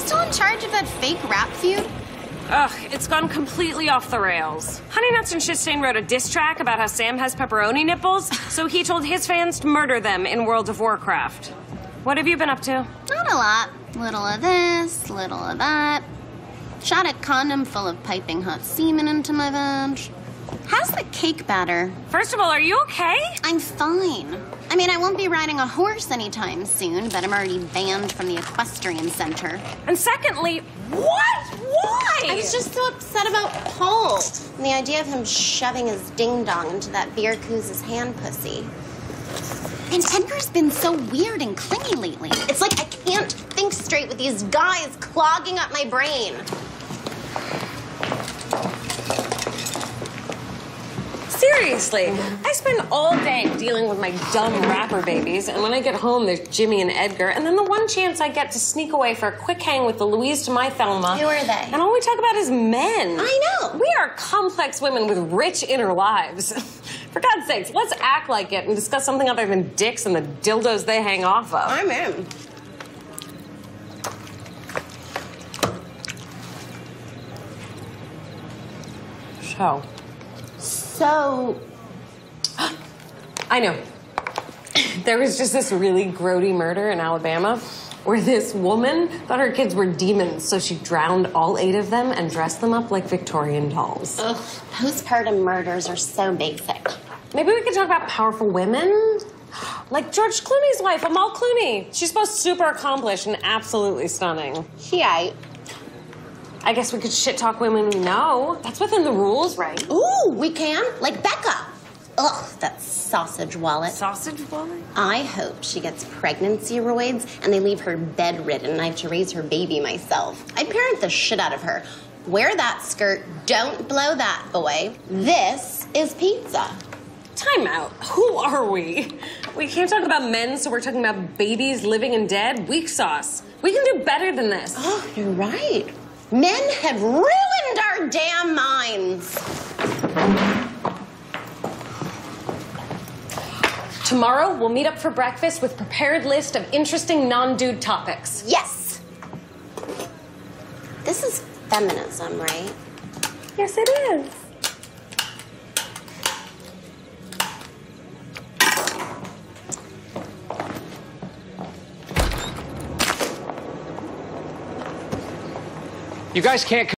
still in charge of that fake rap feud? Ugh, it's gone completely off the rails. Honey Nuts and Shitstain wrote a diss track about how Sam has pepperoni nipples, so he told his fans to murder them in World of Warcraft. What have you been up to? Not a lot. Little of this, little of that. Shot a condom full of piping hot semen into my vag. How's the cake batter? First of all, are you okay? I'm fine. I mean, I won't be riding a horse anytime soon, but I'm already banned from the equestrian center. And secondly, what? Why? I was just so upset about Paul and the idea of him shoving his ding-dong into that beer cooz's hand pussy. And Edgar's been so weird and clingy lately. It's like I can't think straight with these guys clogging up my brain. Seriously, I spend all day dealing with my dumb rapper babies, and when I get home, there's Jimmy and Edgar, and then the one chance I get to sneak away for a quick hang with the Louise to my Thelma. Who are they? And all we talk about is men. I know. We are complex women with rich inner lives. For God's sakes, let's act like it and discuss something other than dicks and the dildos they hang off of. I'm in. So, I know. There was just this really grody murder in Alabama where this woman thought her kids were demons, so she drowned all 8 of them and dressed them up like Victorian dolls. ugh, postpartum murders are so basic. Maybe we could talk about powerful women? Like George Clooney's wife, Amal Clooney. She's both super accomplished and absolutely stunning. I guess we could shit-talk women we know. That's within the rules, right? Ooh, we can? Like Becca. Ugh, that sausage wallet. Sausage wallet? I hope she gets pregnancy roids and they leave her bedridden and I have to raise her baby myself. I'd parent the shit out of her. Wear that skirt, don't blow that boy. This is pizza. Time out. Who are we? We can't talk about men, so we're talking about babies living and dead? Weak sauce. We can do better than this. Oh, you're right. Men have ruined our damn minds. Tomorrow, we'll meet up for breakfast with prepared list of interesting non-dude topics. Yes. This is feminism, right? Yes, it is. You guys can't